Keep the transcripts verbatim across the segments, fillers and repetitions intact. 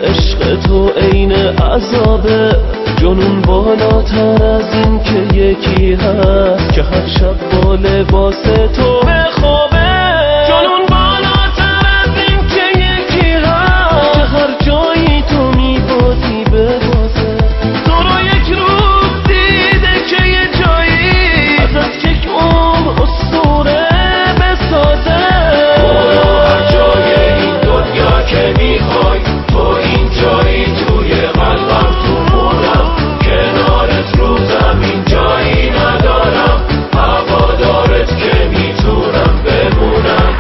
عشق تو عین عذابه، جنون بالاتر از این که یکی هست که هر شب با لباس تو بخوابه. جنون بالاتر از این که یکی هست که هر جایی تو میبازی ببازه. تو رو یک روز دیده که یه جایی ازت یک عمر اسطوره بسازه. برو هر جای این دنیا که میخوای، تو این جایی توی قلبم، تو مونم کنارت رو زمین جایی ندارم، هوادارت که میتونم بمونم.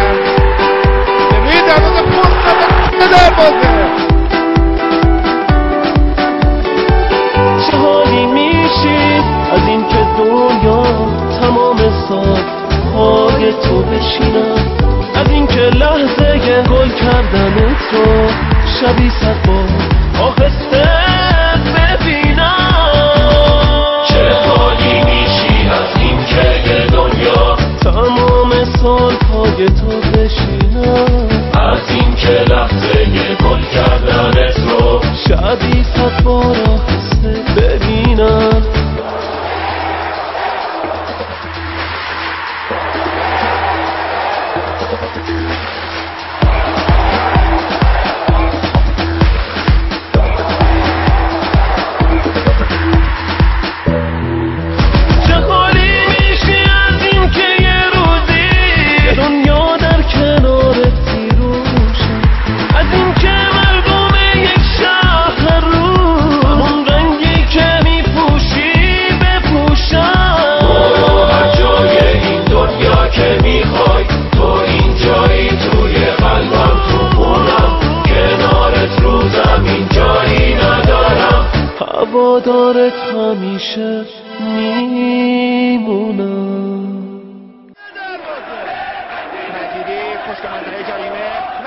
نوید عدد پرسنده در بازه چه حالی میشی از این که دنیا تمام سال پای تو بشینم، از این که لحظه گل کردنت رو شبی صد بار آهسته ببینم. چه حالی میشی از این که یه دنیا تمام سال پای تو بشینم، از این که لحظه گل کردنت رو شبی صد بار آهسته ببینم. هوادارت همیشه میمونم. مجیدی پشت منطقه جریمه